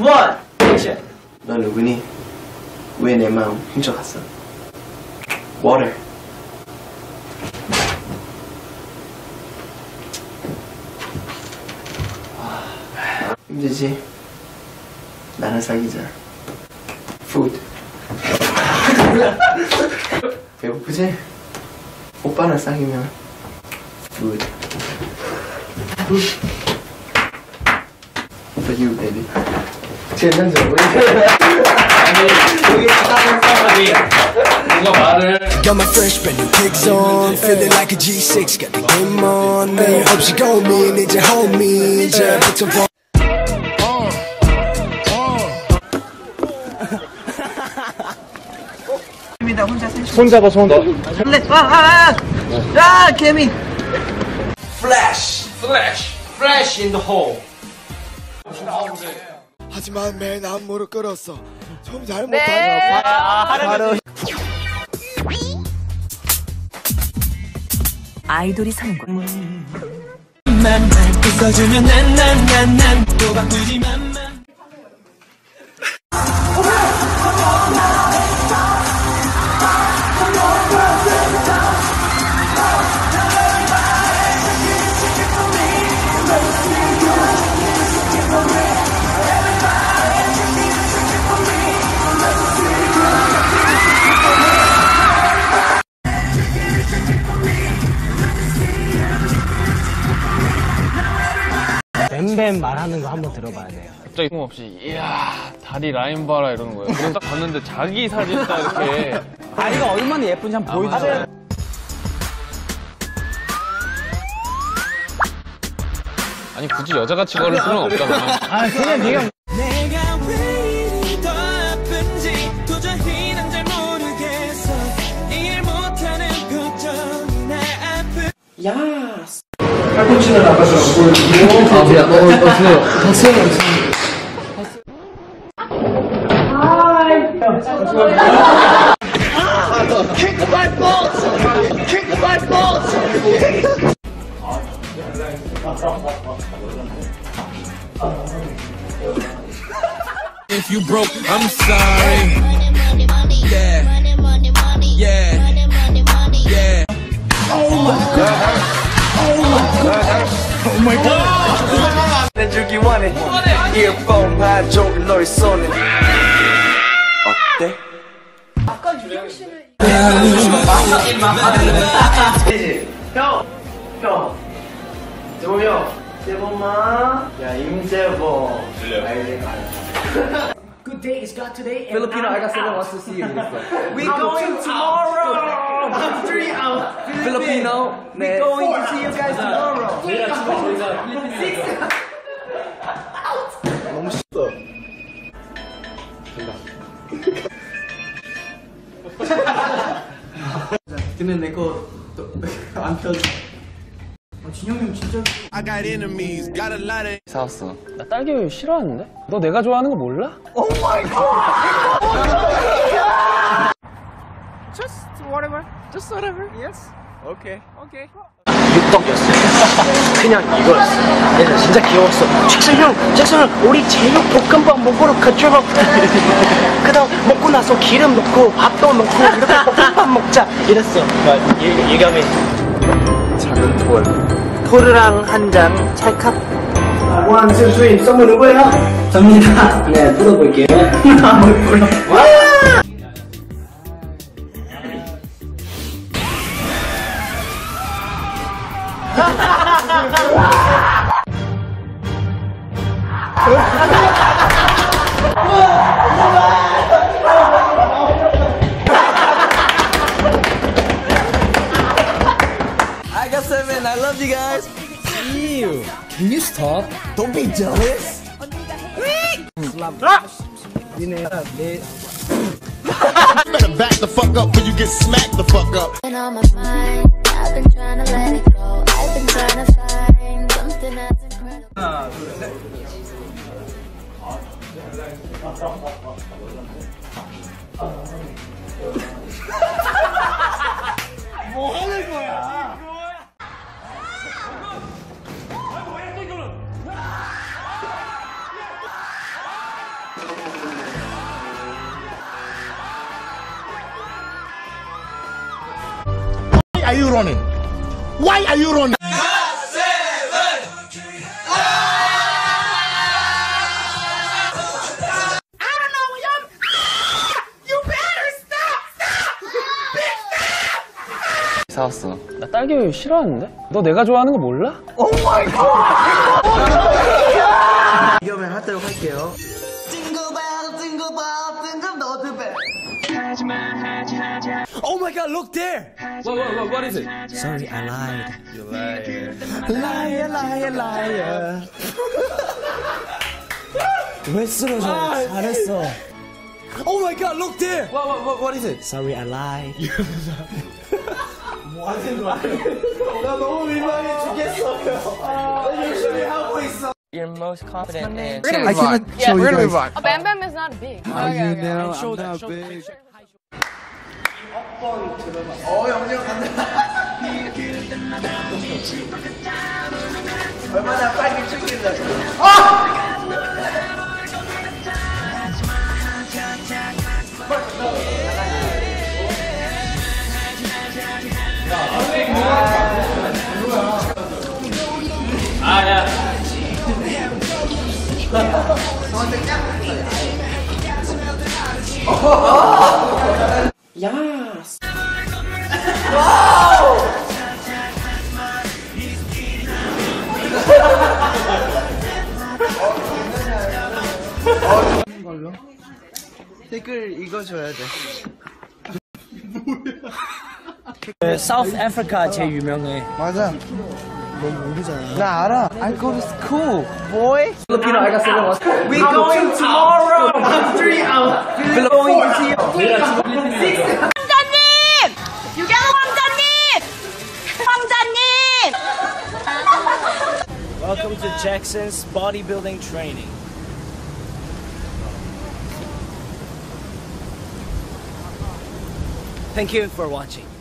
원, 액션. 너 누구니? 왜 내 마음 훔쳐갔어? Water. 힘들지? 나는 사귀자. Food. 배고프지? 오빠랑 사귀면 Food. For you, baby. 제일 먼저 아니, 여기 다른 사람이 누가 말을. Got my fresh brand new kicks on, feeling like a G6, got the game on. 내 없이 고민 이제 homie 이제부터 보. 손 잡아 손. 개미. Flash in the hole. 하지만 맨 안무를 끌었어. 좀 잘못하면 바로 아이돌이 사는 곳. 웃어주면 난 또 바꾸지만 뱀뱀 말하는 거 한번 들어봐야 돼요. 갑자기 틈없이 이야 다리 라인 봐라 이러는 거예요. 그래서 딱 봤는데 자기 사진 딱 이렇게 다리가 얼마나 예쁜지 한번 보여주세요. 아니 굳이 여자같이 걸을 필요는 없잖아. 아 그냥 네가 내가 왜 이리 더 아픈지 도저히 난 잘 모르겠어. 이해 못하는 표정이 날 아프. 팔꿈치는 아까서 보여주고. 아 미안. 박수영. Kick my balls! Kick my balls! If you broke, I'm sorry. Yeah. Yeah. Yeah. Oh my god. Oh my god. 내주기 원해. 이어폰 가족 너의 손에. 어때? 형. 재범. 재범아. 야 임재범. Good day, it's got today. Filipino, I got someone wants to see you. We going tomorrow. 3 hours. Filipino. We going to see you guys tomorrow. 너무 쉽다. 근데 내 거 안 펴져. 진영이 형 진짜. I got enemies, got a lot of. 사왔어. 나 딸기 우유 싫어하는데? 너 내가 좋아하는 거 몰라? Just whatever. Yes. Okay. 육덕이었어. 그냥 이거였어. 얘들 진짜 귀여웠어. 잭슨 형, 우리 제육 볶음밥 먹으러 가죠. 그다음 먹고 나서 기름 넣고 밥도 넣고 이렇게 볶음밥 먹자 이랬어. 예감이. 작은 톨. 토르랑 한 잔 찰칵. 원, 투, 쓰리. 썸은 누구예요? 접니다. 네, 불어볼게요. 와! I got 7. I love you guys. Ew. Can you stop? Don't be jealous. Better back the fuck up before you get smacked the fuck up. On my mind, I've been trying to let it go. I've been trying to find something that's incredible. 뭐 하는 거야? are you running? Why are you running? 사왔어. 나 딸기 우유 싫어하는데? 너 내가 좋아하는 거 몰라? 이겨면 하도록 할게요. Oh my god, look there! What is it? Sorry, I lied. You liar. Liar, liar, liar. 왜 쓰러져? 잘했어. Oh my god, look there! What is it? Sorry, I lied. 나 너무 민망해 죽겠어요. 나 열심히 하고 있어. You're most confident in. I cannot show you guys. Oh, Bam Bam is not big. You know I'm not big. 영영 간다. 얼마나 빨리 찍길래. 야스. 댓글 읽어줘야 돼. South Africa 제일 유명해. 맞아. 너 모르잖아. 나 알아. I go to school, boy. 필리핀어 I got seven. We going tomorrow. 3 hours. We're going to see you. 왕자님! 유경 왕자님! 왕자님! Welcome to Jackson's bodybuilding training. Thank you for watching.